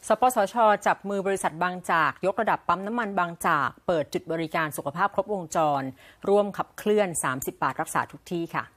สปสช.จับมือบริษัทบางจากยกระดับปั๊มน้ำมันบางจากเปิดจุดบริการสุขภาพครบวงจรร่วมขับเคลื่อน30 บาทรักษาทุกที่ค่ะ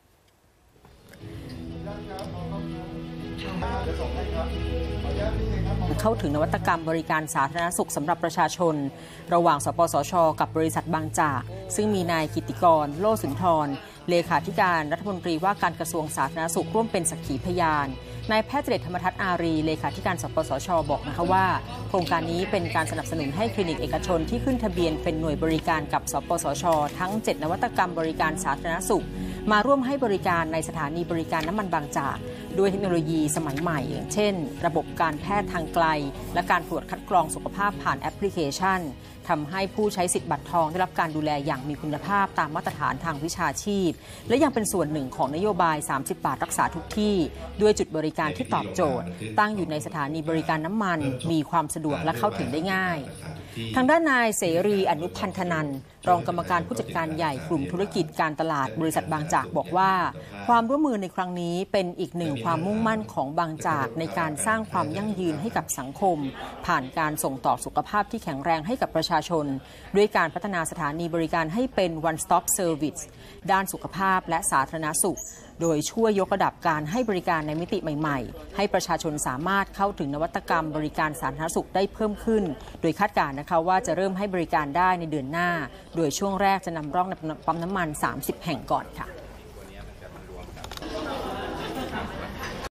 เข้าถึงนวัตกรรมบริการสาธารณสุขสำหรับประชาชนระหว่างสปสช.กับบริษัทบางจากซึ่งมีนายกิติกรโลสุนทรเลขาธิการรัฐมนตรีว่าการกระทรวงสาธารณสุขร่วมเป็นสักขีพยานนายแพทย์เจริญธรรมทัศน์อารีเลขาธิการสปสช.บอกนะคะว่าโครงการนี้เป็นการสนับสนุนให้คลินิกเอกชนที่ขึ้นทะเบียนเป็นหน่วยบริการกับสปสช.ทั้ง7นวัตกรรมบริการสาธารณสุขมาร่วมให้บริการในสถานีบริการน้ำมันบางจากด้วยเทคโนโลยีสมัยใหม่อย่างเช่นระบบการแพทย์ทางไกลและการตรวจคัดกรองสุขภาพผ่านแอปพลิเคชันทำให้ผู้ใช้สิทธิ์บัตรทองได้รับการดูแลอย่างมีคุณภาพตามมาตรฐานทางวิชาชีพและยังเป็นส่วนหนึ่งของนโยบาย30 บาทรักษาทุกที่ด้วยจุดบริการที่ตอบโจทย์ตั้งอยู่ในสถานีบริการน้ำมันมีความสะดวกและเข้าถึงได้ง่ายทางด้านนายเสรีอนุพันธนันท์รองกรรมการผู้จัดการใหญ่กลุ่มธุรกิจการตลาดบริษัทบางจากบอกว่าความร่วมมือในครั้งนี้เป็นอีกหนึ่งความมุ่งมั่นของบางจากในการสร้างความยั่งยืนให้กับสังคมผ่านการส่งต่อสุขภาพที่แข็งแรงให้กับประชาชนด้วยการพัฒนาสถานีบริการให้เป็น one stop service ด้านสุขภาพและสาธารณสุขโดยช่วยยกระดับการให้บริการในมิติใหม่ๆให้ประชาชนสามารถเข้าถึงนวัตกรรมบริการสาธารณสุขได้เพิ่มขึ้นโดยคาดการณ์นะคะว่าจะเริ่มให้บริการได้ในเดือนหน้าโดยช่วงแรกจะนำร่องในปั๊มน้ำมัน30 แห่งก่อนค่ะ